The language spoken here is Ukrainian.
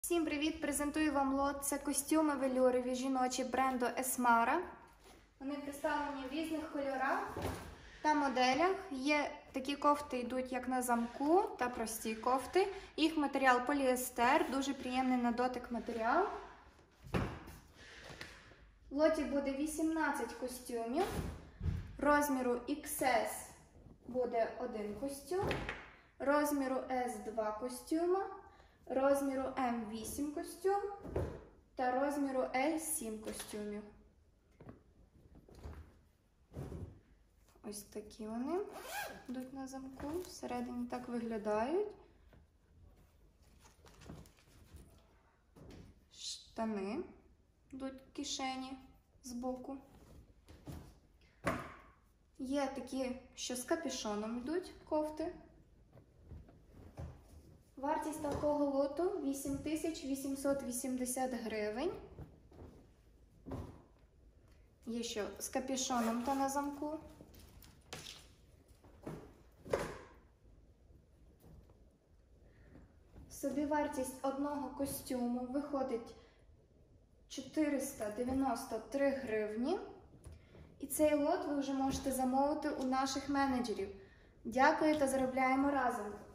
Всім привіт! Презентую вам лот. Це костюми велюрові жіночі бренду Esmara. Вони представлені в різних кольорах та моделях. Є такі кофти, йдуть як на замку та прості кофти. Їх матеріал поліестер, дуже приємний на дотик матеріал. В лоті буде 18 костюмів. Розміру XS буде один костюм, розміру S 2 костюма, розміру М 8 костюм та розміру L 7 костюмів. Ось такі вони йдуть на замку, всередині так виглядають. Штани йдуть в кишені збоку. Є такі, що з капюшоном йдуть кофти. Вартість такого лоту 8880 гривень. Є що з капюшоном та на замку. Собівартість одного костюму виходить 493 гривні. І цей лот ви вже можете замовити у наших менеджерів. Дякую та заробляємо разом!